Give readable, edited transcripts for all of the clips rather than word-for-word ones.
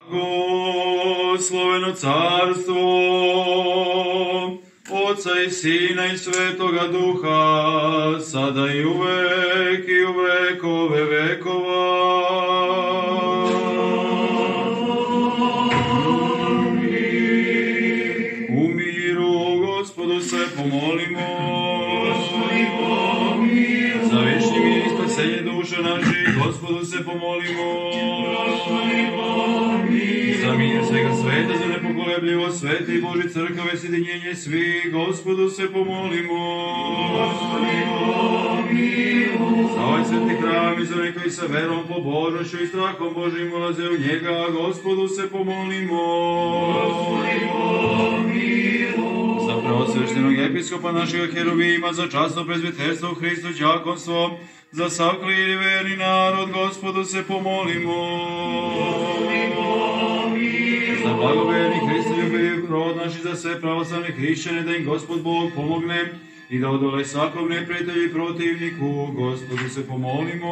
Blagosloveno carstvo Otca i Sina i Svetoga Duha, sada i uvek i u vekove vekova. U miru Gospodu se pomolimo. Za večni mir i spasenje duša naših Gospodu se pomolimo. Za mir svega sveta, za nepokolebljivo svete i Božje crkave, sjedinjenje svih, Gospodu se pomolimo. Za ovaj sveti hram i za one koji sa verom, pobožnošću i strahom Božjim ulaze u njega, Gospodu se pomolimo. Za preosveštenog episkopa našeg Heruvima, za časno prezbiterstvo, Hristo đakonstvo, za sav klir i verni narod, Gospodu se pomolimo. Za blagoverni Hristoljubiv rod naš i za sve pravoslavne hrišćane, da im Gospod Bog pomogne i da odole svakog neprijatelju i protivniku, Gospodu se pomolimo.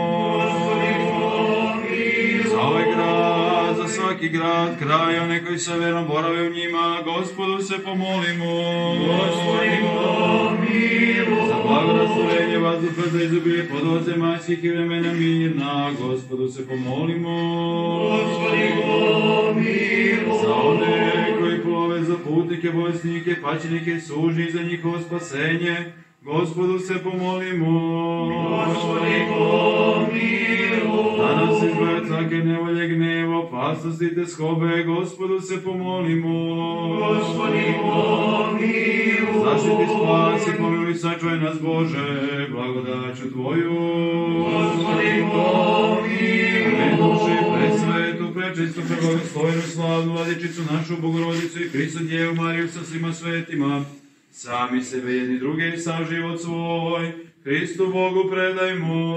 Za ovaj grad, za svaki grad, kraj, one koji sa verom borave u njima, Gospodu se pomolimo. Za blagorastvorenje vazduha, za izobilje podozemaljskih i vremena mirna, Gospodu se pomolimo. Za one koji plove, za putnike, bolesnike, pačenike, sužnji, za njihovo spasenje, Gospodu se pomolimo. Da nas izgleda svake nevolje, gneva, opasnosti te skobe, Gospodu se pomolimo. Zaštiti, spasi, pomiluj, sačuvaj nas, Bože, blagodaću Tvoju. Duši, presvetu, prečistu, prebogoslovenu, slavnu Vladičicu našu, Bogorodicu i Hristu Djevu Mariju sa svima svetima, sami sebe jedni druge i sav život svoj, Hristu Bogu predajmo.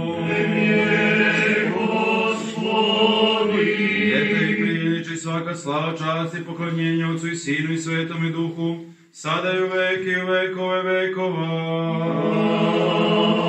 Dete i prijeniče svaka slava, čast i poklonjenje Otcu i Sinu i Svetome Duhu, sada i u vek i u vekove vekova.